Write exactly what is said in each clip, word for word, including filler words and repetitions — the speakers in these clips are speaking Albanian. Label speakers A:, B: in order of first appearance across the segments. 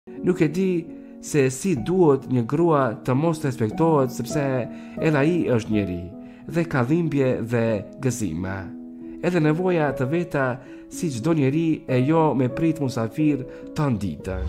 A: Nuk e di se si duhet një grua të mos respektohet sepse edhe ai është njeri dhe ka dhimbje dhe gëzime. Edhe nevoja të veta si çdo njeri e jo me prit musafir të ditën.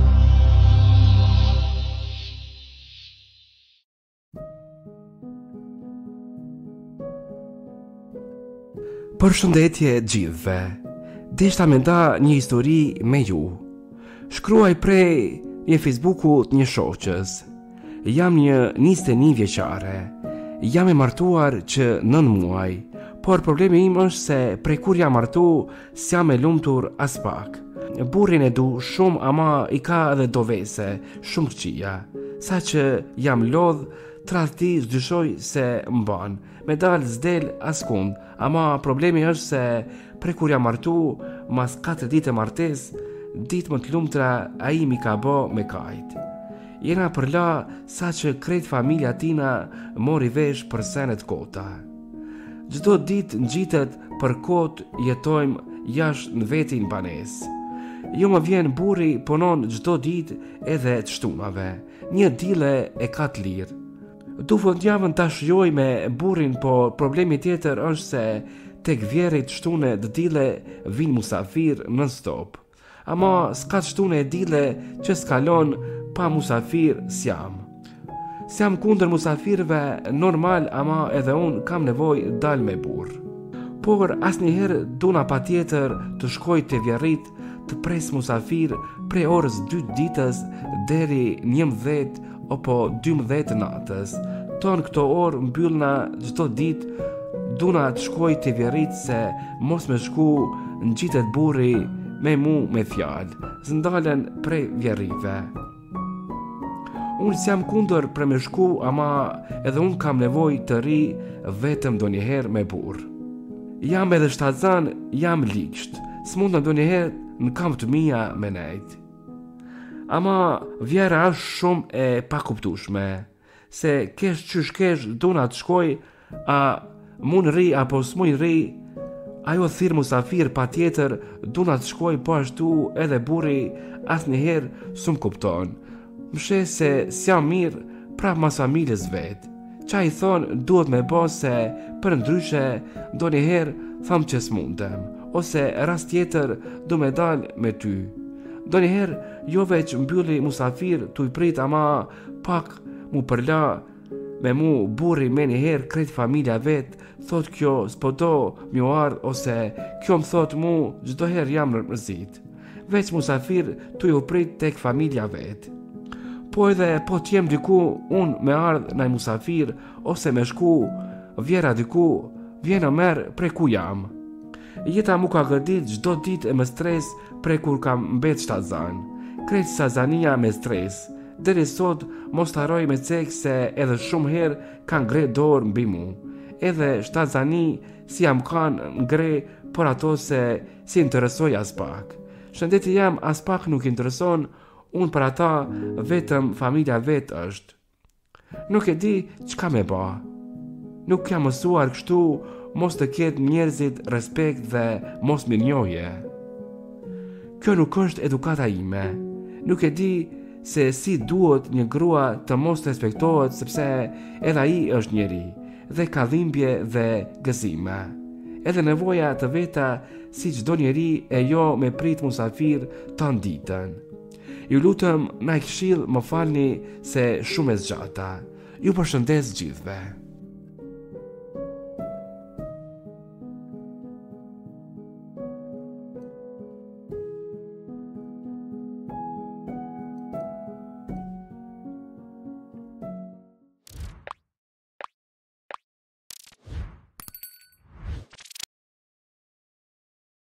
A: Përshëndetje gjithëve. Deshta me nda një histori me ju. Shkruaj prej një Facebooku të një shoqës. Jam një njëzet e një vjeçare. Jam e martuar që nën muaj, por problemi im është se prej kur jam martu, s'jam e lumtur as pak. Burrin e du shumë, ama i ka edhe dovese, shumë këqija. Sa që jam lodh, tradhti s'dyshoj se mban. Me dal s'del askund, ama problemi është se prej kur jam martu, mas katër ditë martes, ditë më të lumtra ai mi ka bë me kajt. Jena përla sa që krejt familja tina mori vesh për senet kota. Çdo ditë ngjitet për kot jetojmë jashtë në vetin banes. Jo më vjen burri punon çdo ditë edhe të shtunave. Një dile e ka të lirë. Du fundjavën ta shijoj me burrin, po problemi tjetër është se tek vjerit shtune të dile vin musafir non stop. Ama s'ka shtune e dile që s'kalon pa musafir s'jam. S'jam kundër musafirve normal, ama edhe unë kam nevoj dal me burr. Por asnjëherë duna pa tjetër të shkoj të vjerit të pres musafir prej orës dy ditës deri njëmbëdhjetë apo dymbëdhjetë natës. Ton këto orë mbyllna çdo ditë, duna të shkoj të vjerit se mos me shku në gjitet burri me mu me fjalë, zëndalen prej vjerive. Unë s'jam kundër për me shku, ama edhe unë kam nevoj të ri vetëm do njëherë me burë. Jam edhe shtazan, jam liqt, s'mundëm do njëherë në kam të mija me nejt. Ama vjera është shumë e pakuptushme, se kesh qysh kesh duna të shkoj, a mun ri apo s'muj ri, ajo thirë musafir pa tjetër duna të shkoj, po ashtu edhe burri as njëherë s'm kupton. Mshe se s'jam mirë prap mas familjes vetë. Qa i thonë duhet me bo se për ndryshe do njëherë tham që s'mundem, ose rast tjetër du me dal me ty. Do njëherë jo veç mbylli musafir tu i prit, ama pak mu përla me mu burri me njëherë krejt familja vetë, thot kjo s'po do mjo ardh, ose kjo më thot mu gjdoher jam rëmërzit. Veç musafir tu i prit tek familja vetë. Po edhe po t'jem diku unë me ardh naj musafir, ose me shku vjera diku, vjena merë prej ku jam. Jeta mu ka gërdit gjdo dit e me stres prej kur kam mbet shtazan. Krejt sazania me stres. Deri sot mos t'haroj me cek se edhe shumë herë kanë gre dorë mbi mu. Edhe shtazani si jam kanë ngre, por ato se si interesoj as pak. Shëndeti jam as pak nuk intereson, unë për ata vetëm familja vetë është. Nuk e di çka me ba. Nuk jam mësuar kështu mos të ketë njerëzit respekt dhe mos mirënjohje. Kjo nuk është edukata ime. Nuk e di se si duhet një grua të mos respektohet sepse edhe ai është njeri dhe ka dhimbje dhe gëzime. Edhe nevoja të veta si çdo njeri e jo me prit musafir të ditën. Ju lutëm na i këshill më falni se shumë e zgjata. Ju përshëndes gjithve.